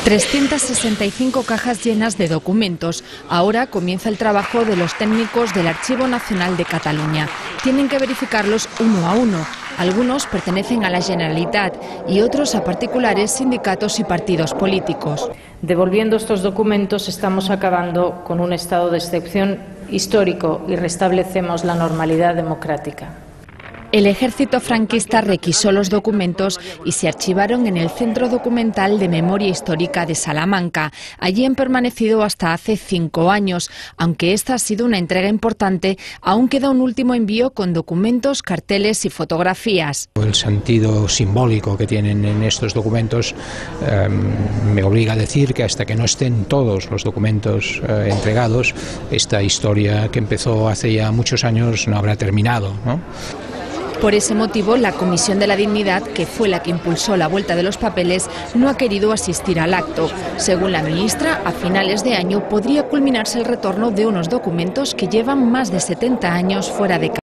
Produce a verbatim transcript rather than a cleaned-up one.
trescientas sesenta y cinco cajas llenas de documentos. Ahora comienza el trabajo de los técnicos del Archivo Nacional de Cataluña. Tienen que verificarlos uno a uno. Algunos pertenecen a la Generalitat y otros a particulares, sindicatos y partidos políticos. Devolviendo estos documentos estamos acabando con un estado de excepción histórico y restablecemos la normalidad democrática. El ejército franquista requisó los documentos y se archivaron en el Centro Documental de Memoria Histórica de Salamanca. Allí han permanecido hasta hace cinco años. Aunque esta ha sido una entrega importante, aún queda un último envío con documentos, carteles y fotografías. El sentido simbólico que tienen en estos documentos eh, me obliga a decir que hasta que no estén todos los documentos eh, entregados, esta historia que empezó hace ya muchos años no habrá terminado, ¿no? Por ese motivo, la Comisión de la Dignidad, que fue la que impulsó la vuelta de los papeles, no ha querido asistir al acto. Según la ministra, a finales de año podría culminarse el retorno de unos documentos que llevan más de setenta años fuera de casa.